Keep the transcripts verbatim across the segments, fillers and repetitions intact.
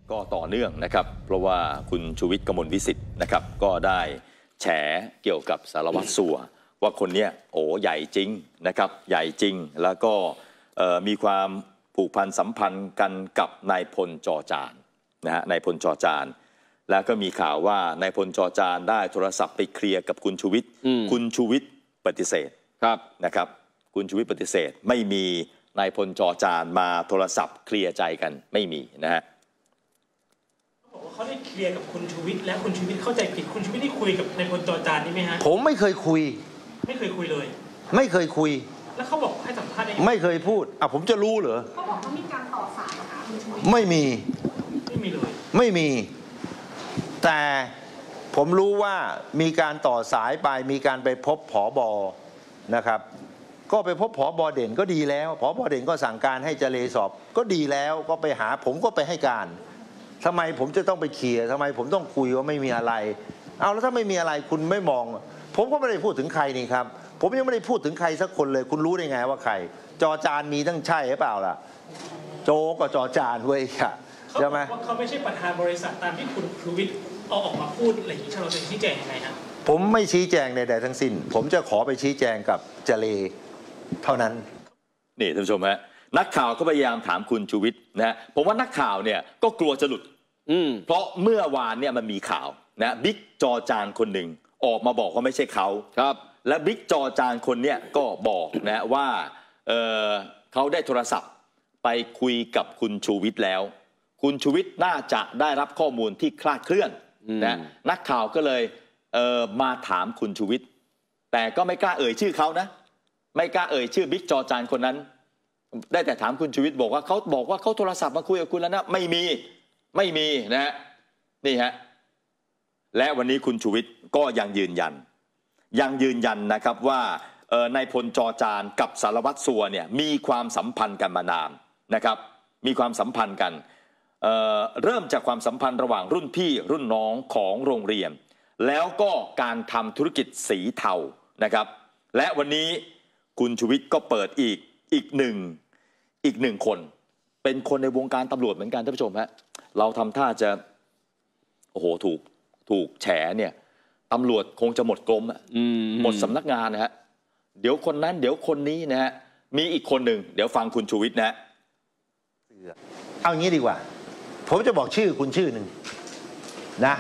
ก็ต่อเนื่องนะครับเพราะว่าคุณชูวิทย์กมลวิสิทธิ์นะครับก็ได้แฉเกี่ยวกับสารวัตรสัวว่าคนเนี้ยโอ้ใหญ่จริงนะครับใหญ่จริงแล้วก็มีความผูกพันสัมพันธ์กันกับนายพลจอจานนะฮะนายพลจอจานแล้วก็มีข่าวว่านายพลจอจานได้โทรศัพท์ไปเคลียร์กับคุณชูวิทย์คุณชูวิทย์ปฏิเสธครับนะครับคุณชูวิทย์ปฏิเสธไม่มีนายพลจอจานมาโทรศัพท์เคลียร์ใจกันไม่มีนะฮะบอกว่าเขาได้เคลียร์กับคุณชูวิทย์แล้วคุณชูวิทย์เข้าใจผิดคุณชูวิทย์ได้คุยกับนายพลจอจานนี่ไหมฮะผมไม่เคยคุยไม่เคยคุยเลยไม่เคยคุยแล้วเขาบอกให้สัมภาษณ์ได้ไม่เคยพูดอ่ะผมจะรู้เหรอเขาบอกว่ามีการต่อสายค่ะคุณชูวิทย์ไม่มีไม่มีเลยไม่มีแต่ผมรู้ว่ามีการต่อสายไปมีการไปพบผบ.นะครับก็ไปพบผบ.เด่นก็ดีแล้วผบ.เด่นก็สั่งการให้เจรสอบก็ดีแล้วก็ไปหาผมก็ไปให้การทำไมผมจะต้องไปเคลียร์ทำไมผมต้องคุยว่าไม่มีอะไรเอาแล้วถ้าไม่มีอะไรคุณไม่มองผมก็ไม่ได้พูดถึงใครนี่ครับผมยังไม่ได้พูดถึงใครสักคนเลยคุณรู้ได้ไงว่าใครจอจานมีตั้งใช่หรือเปล่าล่ะโจก็จอจานเว้ยค่ะใช่ไหมเขาไม่ใช่ประธานบริษัทตามที่คุณชูวิทย์เอาออกมาพูดอะไรอย่างนี้เราจะชี้แจงยังไงฮะผมไม่ชี้แจงใดๆทั้งสิ้นผมจะขอไปชี้แจงกับเจเลเท่านั้นนี่ท่านผู้ชมฮะนักข่าวก็พยายามถามคุณชูวิทย์นะฮะผมว่านักข่าวเนี่ยก็กลัวจะหลุดเพราะเมื่อวานเนี่ยมันมีข่าวนะบิ๊กจอจานคนหนึ่งออกมาบอกว่าไม่ใช่เขาครับและบิ๊กจอจานคนเนี้ยก็บอกนะว่าเออเขาได้โทรศัพท์ไปคุยกับคุณชูวิทย์แล้วคุณชูวิทย์น่าจะได้รับข้อมูลที่คลาดเคลื่อนนะนักข่าวก็เลยเออมาถามคุณชูวิทย์แต่ก็ไม่กล้าเอ่ยชื่อเขานะไม่กล้าเอ่ยชื่อบิ๊กจอจานคนนั้นได้แต่ถามคุณชูวิทย์บอกว่าเขาบอกว่าเขาโทรศัพท์มาคุยกับคุณแล้วนะไม่มีไม่มีนะฮะนี่ฮะและวันนี้คุณชูวิทย์ก็ยังยืนยันยังยืนยันนะครับว่านายพลจอจานกับสารวัตรสัวเนี่ยมีความสัมพันธ์กันมานานนะครับมีความสัมพันธ์กัน เ, เริ่มจากความสัมพันธ์ระหว่างรุ่นพี่รุ่นน้องของโรงเรียนแล้วก็การทำธุรกิจสีเทานะครับและวันนี้คุณชูวิทย์ก็เปิดอีกอีกหนึ่งอีกหนึ่งคนเป็นคนในวงการตำรวจเหมือนกันท่านผู้ชมฮะเราทำท่าจะโอ้โหถูกถูกแฉเนี่ยตำรวจคงจะหมดกลมหมดสำนักงานนะฮะเดี๋ยวคนนั้นเดี๋ยวคนนี้นะฮะมีอีกคนหนึ่งเดี๋ยวฟังคุณชูวิทย์นะเอางี้ดีกว่าผมจะบอกชื่อคุณชื่อหนึ่งนะ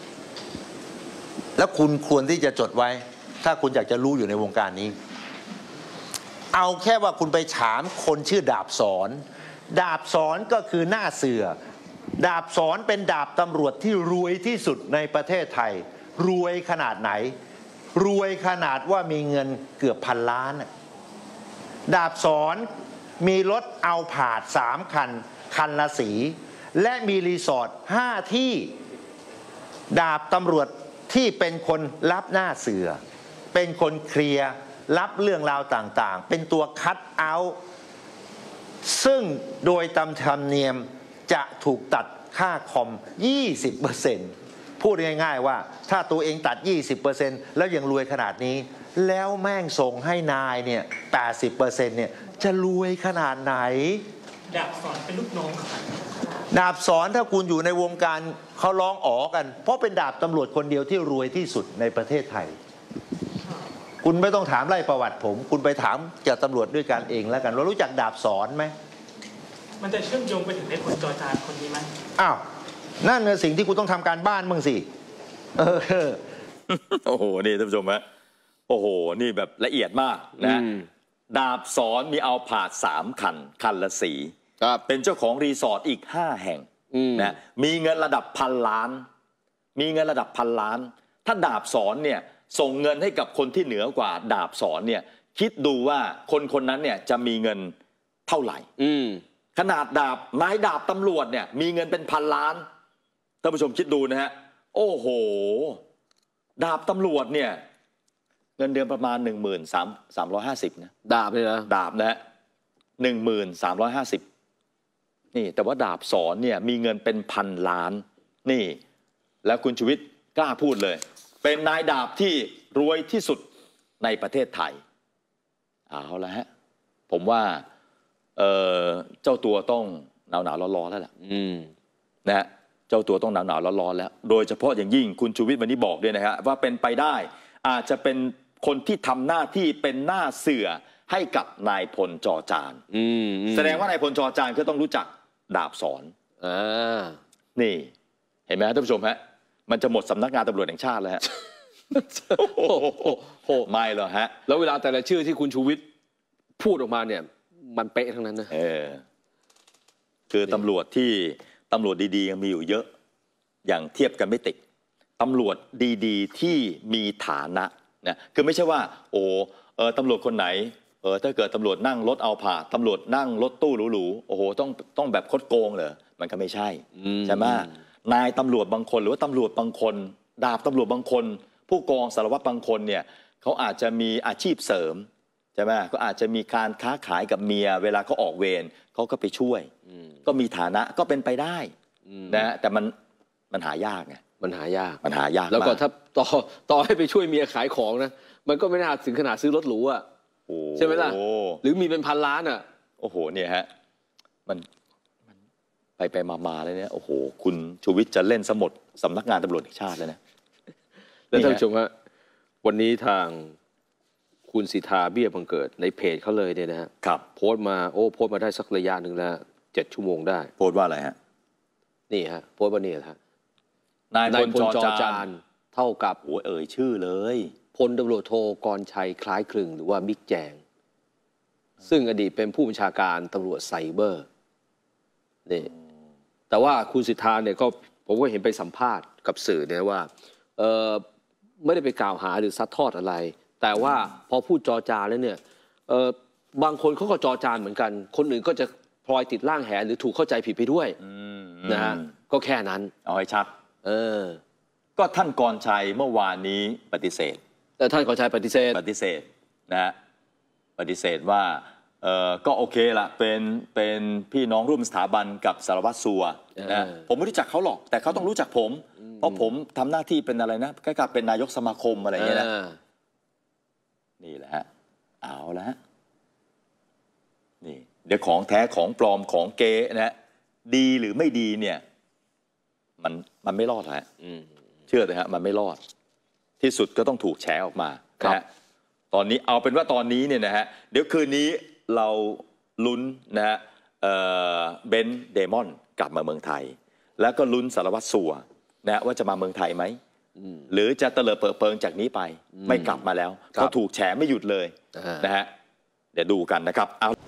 แล้วคุณควรที่จะจดไว้ถ้าคุณอยากจะรู้อยู่ในวงการนี้เอาแค่ว่าคุณไปถามคนชื่อดาบสอนดาบสอนก็คือหน้าเสือดาบสอนเป็นดาบตำรวจที่รวยที่สุดในประเทศไทยรวยขนาดไหนรวยขนาดว่ามีเงินเกือบพันล้านดาบสอนมีรถเอาผาดสามคันคันละสีและมีรีสอร์ทห้าที่ดาบตำรวจที่เป็นคนรับหน้าเสือเป็นคนเคลียร์รับเรื่องราวต่างๆเป็นตัวคัดเอาท์ซึ่งโดยตามธรรมเนียมจะถูกตัดค่าคอม ยี่สิบเปอร์เซ็นต์ พูดง่ายๆว่าถ้าตัวเองตัด ยี่สิบเปอร์เซ็นต์ แล้วยังรวยขนาดนี้แล้วแม่งส่งให้นายเนี่ย แปดสิบเปอร์เซ็นต์ เนี่ยจะรวยขนาดไหนดาบสอนเป็นลูกน้องดาบสอนถ้าคุณอยู่ในวงการเขาร้องอ๋อกันเพราะเป็นดาบตำรวจคนเดียวที่รวยที่สุดในประเทศไทยคุณไม่ต้องถามไล่ประวัติผมคุณไปถามจากตำรวจด้วยกันเองแล้วกันว่ารู้จักดาบสอนไหมมันจะเชื่อมโยงไปถึงในพลจอจานคนนี้ไหมอ้าวนั่นคือสิ่งที่คุณต้องทำการบ้านมึงสิเออโอ้โหนี่ท่านผู้ชมฮะโอ้โหนี่แบบละเอียดมากนะดาบสอนมีเอาผาดสามคันคันละสีเป็นเจ้าของรีสอร์ทอีกห้าแห่งนะมีเงินระดับพันล้านมีเงินระดับพันล้านถ้าดาบสอนเนี่ยส่งเงินให้กับคนที่เหนือกว่าดาบสอนเนี่ยคิดดูว่าคนคนนั้นเนี่ยจะมีเงินเท่าไหร่ขนาดดาบนายดาบตำรวจเนี่ยมีเงินเป็นพันล้านท่านผู้ชมคิดดูนะฮะโอ้โหดาบตำรวจเนี่ยเงินเดือนประมาณหนึ่งหมื่นสามสามร้อยห้าสิบนะดาบเลยนะดาบนะฮะหนึ่งหมื่นสามร้อยห้าสิบนี่แต่ว่าดาบสอนเนี่ยมีเงินเป็นพันล้านนี่แล้วคุณชูวิทย์กล้าพูดเลยเป็นนายดาบที่รวยที่สุดในประเทศไทยเอาละฮะผมว่าเออเจ้าตัวต้องหนาวหนาวร้อนๆแล้วล่ะนะฮะเจ้าตัวต้องหนาวหนาวร้อนๆแล้วโดยเฉพาะอย่างยิ่งคุณชูวิทย์วันนี้บอกด้วยนะฮะว่าเป็นไปได้อาจจะเป็นคนที่ทำหน้าที่เป็นหน้าเสือให้กับนายพลจอจานแสดงว่านายพลจอจานก็ต้องรู้จักดาบสอนอ่านี่เห็นไหมท่านผู้ชมฮะมันจะหมดสำนักงานตำรวจแห่งชาติแล้วฮะโอ้โหไม่หรอกฮะแล้วเวลาแต่ละชื่อที่คุณชูวิทย์พูดออกมาเนี่ยมันเป๊ะทั้งนั้นนะเออคือตำรวจที่ตำรวจดีๆยังมีอยู่เยอะอย่างเทียบกันไม่ติดตำรวจดีๆที่มีฐานะนะคือไม่ใช่ว่าโอ้เออตำรวจคนไหนเออถ้าเกิดตำรวจนั่งรถเอาผ่าตำรวจนั่งรถตู้หรูๆโอ้โหต้องต้องแบบคดโกงเหรอมันก็ไม่ใช่ใช่ไหมนายตำรวจบางคนหรือว่าตำรวจบางคนดาบตำรวจบางคนผู้กองสารวัตรบางคนเนี่ยเขาอาจจะมีอาชีพเสริมใช่ไหมก็อาจจะมีการค้าขายกับเมียเวลาเขาออกเวรเขาก็ไปช่วยก็มีฐานะก็เป็นไปได้นะแต่มันมันหายากไงมันหายากมันหายากแล้วก็ถ้าต่อต่อให้ไปช่วยเมียขายของนะมันก็ไม่น่าถึงขนาดซื้อรถหรูอ่ะใช่ไหมล่ะหรือมีเป็นพันล้านอ่ะโอ้โหเนี่ยฮะมันมันไปไปมามาเลยเนี่ยโอ้โหคุณชูวิทย์จะเล่นสมดสำนักงานตำรวจแห่งชาติแล้วนะแล้วท่านผู้ชมฮะวันนี้ทางคุณสิทธาเบี้ยบังเกิดในเพจเขาเลยเนี่ยนะฮะครับโพสต์มาโอ้โพสต์มาได้สักระยะหนึ่งแล้วเจ็ดชั่วโมงได้โพสต์ว่าอะไรฮะนี่ฮะโพสต์ว่านี่ฮะนายพลจอจานเท่ากับโอ้เอ่ยชื่อเลยพลตำรวจโทกรชัยคล้ายคลึงหรือว่าบิ๊กแจงซึ่งอดีตเป็นผู้บัญชาการตำรวจไซเบอร์นี่แต่ว่าคุณสิทธาเนี่ยก็ผมก็เห็นไปสัมภาษณ์กับสื่อเนี่ยว่าเออไม่ได้ไปกล่าวหาหรือซัดทอดอะไรแต่ว่าพอพูดจอจานแล้วเนี่ยเออบางคนเขาก็จอจานเหมือนกันคนอื่นก็จะพลอยติดล่างแหหรือถูกเข้าใจผิดไปด้วยนะฮะก็แค่นั้นเอาให้ชัดเออก็ท่านกรชัยเมื่อวานนี้ปฏิเสธแต่ท่านกรชัยปฏิเสธปฏิเสธนะฮะปฏิเสธว่าเออก็โอเคละเป็นเป็นพี่น้องร่วมสถาบันกับสารวัตรสัวนะผมไม่รู้จักเขาหรอกแต่เขาต้องรู้จักผมเพราะผมทำหน้าที่เป็นอะไรนะก็กลายเป็นนายกสมาคมอะไรอย่างเงี้ยนะนี่แหละฮะเอาละฮะนี่เดี๋ยวของแท้ของปลอมของเก๊นะดีหรือไม่ดีเนี่ยมันมันไม่รอดฮะเชื่อเลยฮะมันไม่รอดที่สุดก็ต้องถูกแฉออกมานะฮะตอนนี้เอาเป็นว่าตอนนี้เนี่ยนะฮะเดี๋ยวคืนนี้เราลุ้นนะฮะเบนซ์เดมอนกลับมาเมืองไทยแล้วก็ลุ้นสารวัตรสัวนะว่าจะมาเมืองไทยไหมหรือจะเตลิดเปิดเปิงจากนี้ไปไม่กลับมาแล้วเพราะถูกแฉไม่หยุดเลยนะฮะเดี๋ยวดูกันนะครับเอา